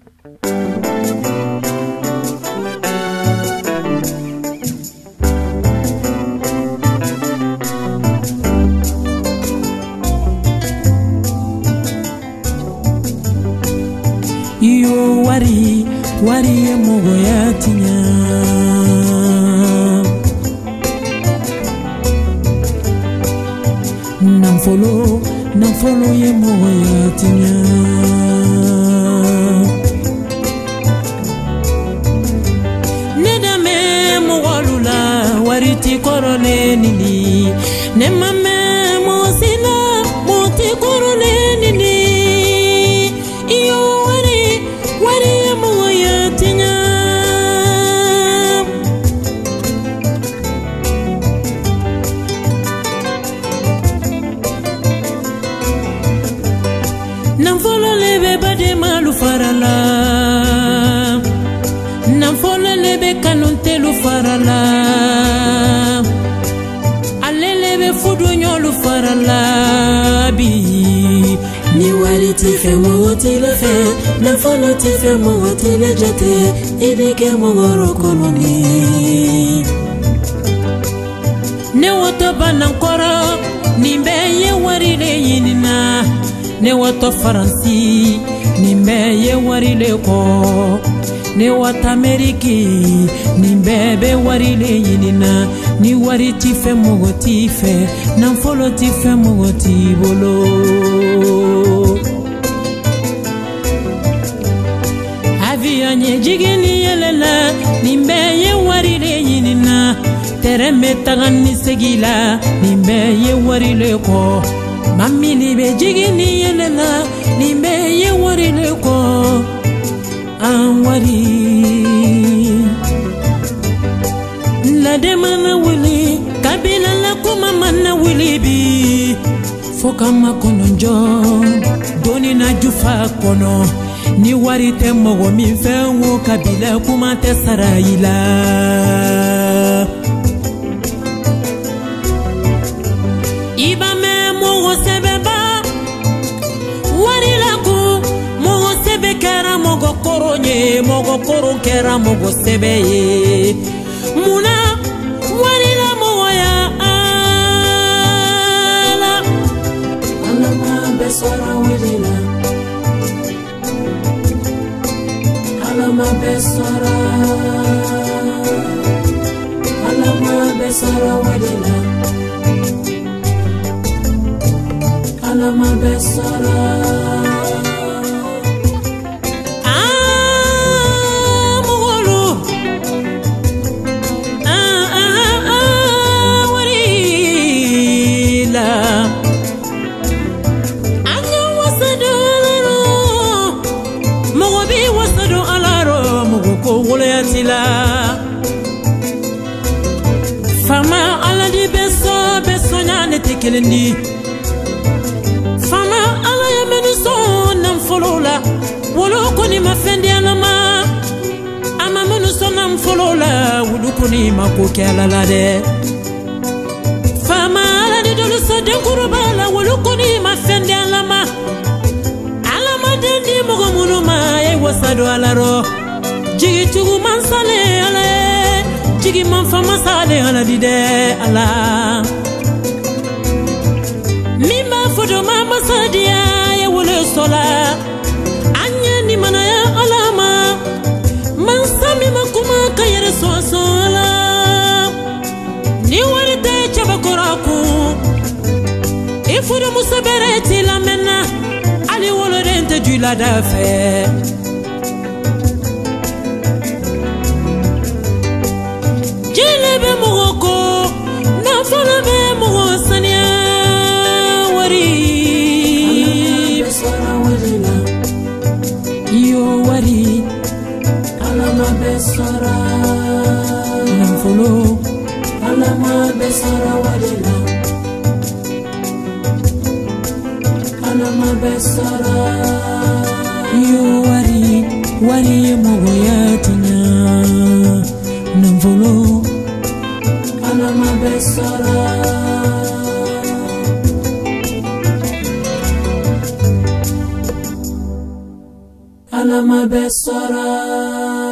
Yo wari mogo ya tinya Namfolo ye mogo ya tinya Nedame mogo lula wari ti korole nini Nemame mosina moti korole nini Iyo wari mogo ya tinya Namfolo lebe bade malu farala Namfolo lebe kanuntelu farala Ale lebe fudu nyolu farala bi Ni wari ti fe mogo ti le fe Namfolo ti fe mogo ti le jete Idike mogo rokoloni Ne woto banankoro Nimbe ye wari le yinina Ne wato Faransi nimbe ye wari le ko Ne wata Ameriki nimbe be wari le yinina Ni wari ti fe mogo ti fe Namfolo ti fe mogo ti bolo Avion ye jigini yelela nimbe ye wari le yinina Tereme tagani segila nimbe ye wari le ko Mami libe jigini yelela nimbe ye wari le ko Anwari La demana wili kabila la kuma mana wili bi Foka makono njo doni na jufa kono Ni wari te mogo mi fenwo kabila kuma te sarayila Iba me mogo sebeba Wari laku mogo sebe kera mogo koronye Mogo koron kera mogo sebe ye Muna wari la mogo ya ala Alama besora wilila Alama besora wilila Alama besara Mogolo warila Anga wasado alaro Mogobi wasado alaro Mogoko wolayatila Fama aladi beso nyane tekelendi Namfolola wolo koni mafendi alama ama munuso namfolola wulu koni makokela la de fama ala de dolu so de kurubala wulu koni mafendi alama dendi mogo munuma e wasado alaro jigi tugu mansale ale jigi manfama sale ala dide ala mima fodo mama sadia sola anya ni mana ya alama mansami makuma kayere sola ni warite chabakoraku ifuru musabereti la mena ali wolorente du la dafe jelebe mogoko na folebe mogosania wari Yo wari alama besara Namfolo alama besara warila alama besara Yo wari mogo ya tinya Namfolo alama besara alama bɛ sɔrɔ